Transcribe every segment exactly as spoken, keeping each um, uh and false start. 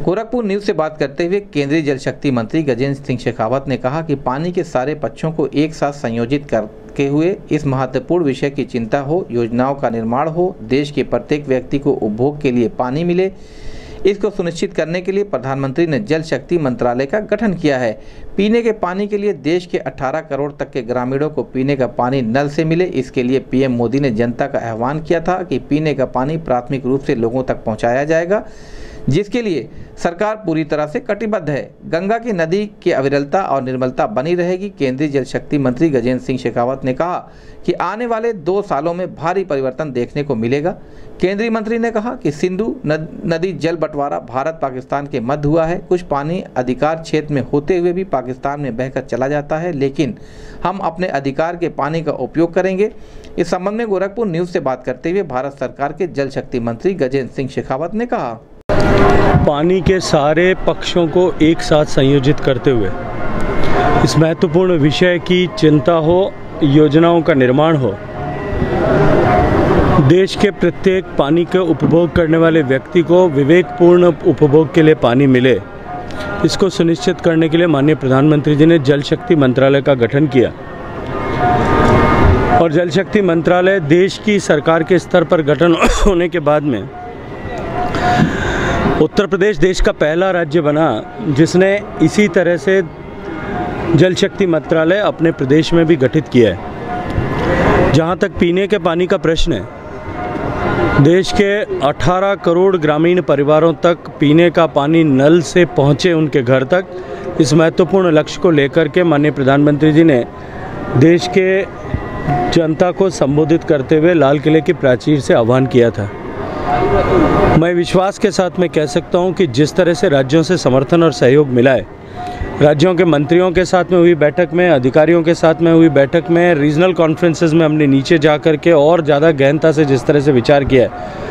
Gorakhpur news से बात करते हुए केंद्रीय जल शक्ति मंत्री गजेंद्र सिंह शेखावत ने कहा कि पानी के सारे पक्षों को एक साथ संयोजित करके हुए इस महत्वपूर्ण विषय की चिंता हो, योजनाओं का निर्माण हो, देश के प्रत्येक व्यक्ति को उपभोग के लिए पानी मिले, इसको सुनिश्चित करने के लिए प्रधानमंत्री ने जल शक्ति मंत्रालय का गठन किया है। पीने के पानी के लिए देश के अठारह करोड़ तक के ग्रामीणों को पीने का पानी नल से मिले, इसके लिए पीएम मोदी ने जनता का आह्वान किया था कि पीने का पानी प्राथमिक रूप से लोगों तक पहुंचाया जाएगा, जिसके लिए सरकार पूरी तरह से कटिबद्ध है। गंगा की नदी की अविरलता और निर्मलता बनी रहेगी। केंद्रीय जल शक्ति मंत्री गजेंद्र सिंह शेखावत ने कहा कि आने वाले दो सालों में भारी परिवर्तन देखने को मिलेगा। केंद्रीय मंत्री ने कहा कि सिंधु नदी जल बंटवारा भारत पाकिस्तान के मध्य हुआ है। कुछ पानी अधिकार क्षेत्र में होते हुए भी पाकिस्तान में बहकर चला जाता है, लेकिन हम अपने अधिकार के पानी का उपयोग करेंगे। इस संबंध में गोरखपुर न्यूज से बात करते हुए भारत सरकार के जल शक्ति मंत्री गजेंद्र सिंह शेखावत ने कहा, पानी के सारे पक्षों को एक साथ संयोजित करते हुए इस महत्वपूर्ण विषय की चिंता हो, योजनाओं का निर्माण हो, देश के प्रत्येक पानी का उपभोग करने वाले व्यक्ति को विवेकपूर्ण उपभोग के लिए पानी मिले, इसको सुनिश्चित करने के लिए माननीय प्रधानमंत्री जी ने जल शक्ति मंत्रालय का गठन किया। और जल शक्ति मंत्रालय देश की सरकार के स्तर पर गठन होने के बाद में उत्तर प्रदेश देश का पहला राज्य बना जिसने इसी तरह से जल शक्ति मंत्रालय अपने प्रदेश में भी गठित किया है। जहां तक पीने के पानी का प्रश्न है, देश के अठारह करोड़ ग्रामीण परिवारों तक पीने का पानी नल से पहुंचे उनके घर तक, इस महत्वपूर्ण लक्ष्य को लेकर के माननीय प्रधानमंत्री जी ने देश के जनता को संबोधित करते हुए लाल किले की प्राचीर से आह्वान किया था। मैं विश्वास के साथ मैं कह सकता हूं कि जिस तरह से राज्यों से समर्थन और सहयोग मिला है, राज्यों के मंत्रियों के साथ में हुई बैठक में, अधिकारियों के साथ में हुई बैठक में, रीजनल कॉन्फ्रेंसेस में हमने नीचे जा कर के और ज़्यादा गहनता से जिस तरह से विचार किया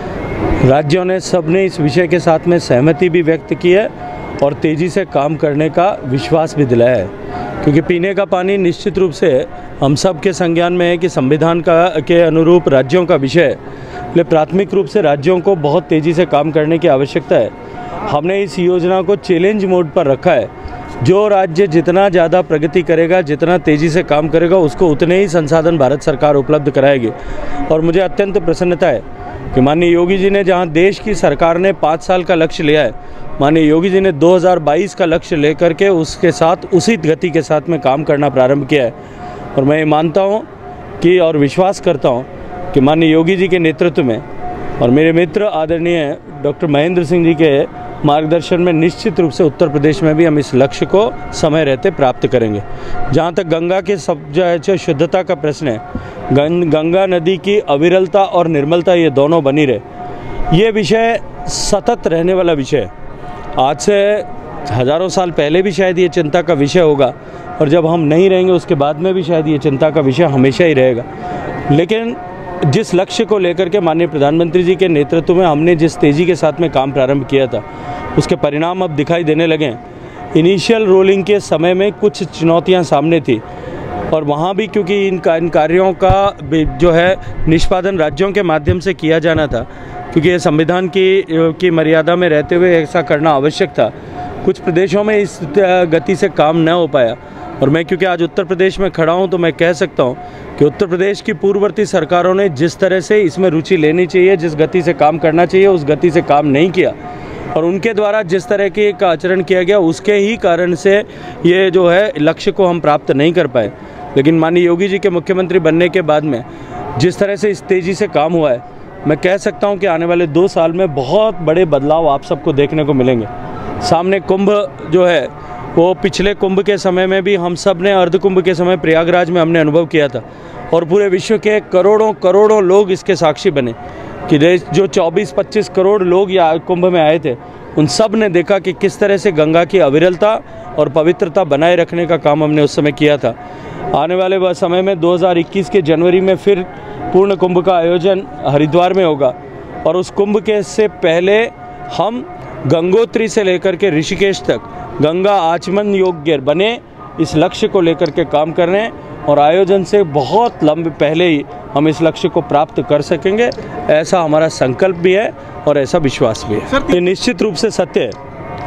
है, राज्यों ने सबने इस विषय के साथ में सहमति भी व्यक्त की है और तेज़ी से काम करने का विश्वास भी दिलाया है। क्योंकि पीने का पानी निश्चित रूप से हम सब के संज्ञान में है कि संविधान का के अनुरूप राज्यों का विषय, इसलिए प्राथमिक रूप से राज्यों को बहुत तेज़ी से काम करने की आवश्यकता है। हमने इस योजना को चैलेंज मोड पर रखा है। जो राज्य जितना ज़्यादा प्रगति करेगा, जितना तेज़ी से काम करेगा, उसको उतने ही संसाधन भारत सरकार उपलब्ध कराएगी। और मुझे अत्यंत प्रसन्नता है कि माननीय योगी जी ने, जहां देश की सरकार ने पाँच साल का लक्ष्य लिया है, माननीय योगी जी ने दो हज़ार बाईस का लक्ष्य लेकर के उसके साथ उसी गति के साथ में काम करना प्रारंभ किया है। और मैं ये मानता हूँ कि और विश्वास करता हूँ कि माननीय योगी जी के नेतृत्व में और मेरे मित्र आदरणीय डॉक्टर महेंद्र सिंह जी के मार्गदर्शन में निश्चित रूप से उत्तर प्रदेश में भी हम इस लक्ष्य को समय रहते प्राप्त करेंगे। जहाँ तक गंगा के सब जो शुद्धता का प्रश्न है, गंगा नदी की अविरलता और निर्मलता ये दोनों बनी रहे, ये विषय सतत रहने वाला विषय है। आज से हज़ारों साल पहले भी शायद ये चिंता का विषय होगा और जब हम नहीं रहेंगे उसके बाद में भी शायद ये चिंता का विषय हमेशा ही रहेगा। लेकिन जिस लक्ष्य को लेकर के माननीय प्रधानमंत्री जी के नेतृत्व में हमने जिस तेज़ी के साथ में काम प्रारंभ किया था, उसके परिणाम अब दिखाई देने लगे। इनिशियल रोलिंग के समय में कुछ चुनौतियां सामने थी और वहाँ भी क्योंकि इन इन कार्यों का जो है निष्पादन राज्यों के माध्यम से किया जाना था, क्योंकि ये संविधान की की मर्यादा में रहते हुए ऐसा करना आवश्यक था। कुछ प्रदेशों में इस गति से काम न हो पाया और मैं क्योंकि आज उत्तर प्रदेश में खड़ा हूँ तो मैं कह सकता हूँ कि उत्तर प्रदेश की पूर्ववर्ती सरकारों ने जिस तरह से इसमें रुचि लेनी चाहिए, जिस गति से काम करना चाहिए, उस गति से काम नहीं किया और उनके द्वारा जिस तरह के का आचरण किया गया, उसके ही कारण से ये जो है लक्ष्य को हम प्राप्त नहीं कर पाए। लेकिन माननीय योगी जी के मुख्यमंत्री बनने के बाद में जिस तरह से इस तेज़ी से काम हुआ है, मैं कह सकता हूँ कि आने वाले दो साल में बहुत बड़े बदलाव आप सबको देखने को मिलेंगे। सामने कुंभ जो है वो पिछले कुंभ के समय में भी हम सब ने, अर्ध कुंभ के समय प्रयागराज में हमने अनुभव किया था और पूरे विश्व के करोड़ों करोड़ों लोग इसके साक्षी बने कि देश जो चौबीस पच्चीस करोड़ लोग या कुंभ में आए थे, उन सब ने देखा कि किस तरह से गंगा की अविरलता और पवित्रता बनाए रखने का काम हमने उस समय किया था। आने वाले समय में दो हज़ार इक्कीस के जनवरी में फिर पूर्ण कुंभ का आयोजन हरिद्वार में होगा और उस कुंभ के से पहले हम गंगोत्री से लेकर के ऋषिकेश तक गंगा आचमन योग्य बने, इस लक्ष्य को लेकर के काम कर रहे हैं और आयोजन से बहुत लंबे पहले ही हम इस लक्ष्य को प्राप्त कर सकेंगे, ऐसा हमारा संकल्प भी है और ऐसा विश्वास भी है। ये निश्चित रूप से सत्य है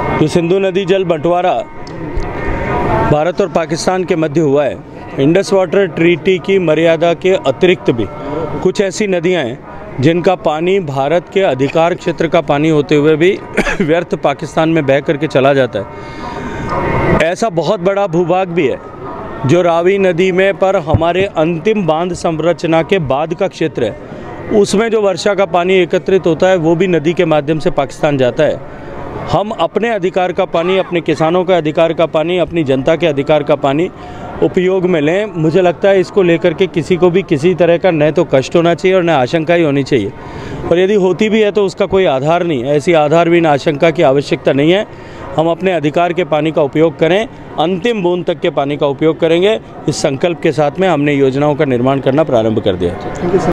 जो सिंधु नदी जल बंटवारा भारत और पाकिस्तान के मध्य हुआ है, इंडस वाटर ट्रीटी की मर्यादा के अतिरिक्त भी कुछ ऐसी नदियां हैं जिनका पानी भारत के अधिकार क्षेत्र का पानी होते हुए भी व्यर्थ पाकिस्तान में बह करके चला जाता है। ऐसा बहुत बड़ा भूभाग भी है जो रावी नदी में पर हमारे अंतिम बांध संरचना के बाद का क्षेत्र है, उसमें जो वर्षा का पानी एकत्रित होता है वो भी नदी के माध्यम से पाकिस्तान जाता है। हम अपने अधिकार का पानी, अपने किसानों के अधिकार का पानी, अपनी जनता के अधिकार का पानी उपयोग में लें। मुझे लगता है इसको लेकर के किसी को भी किसी तरह का न तो कष्ट होना चाहिए और न आशंका ही होनी चाहिए, और यदि होती भी है तो उसका कोई आधार नहीं है। ऐसी आधारहीन आशंका की आवश्यकता नहीं है। हम अपने अधिकार के पानी का उपयोग करें, अंतिम बूंद तक के पानी का उपयोग करेंगे। इस संकल्प के साथ में हमने योजनाओं का निर्माण करना प्रारंभ कर दिया है।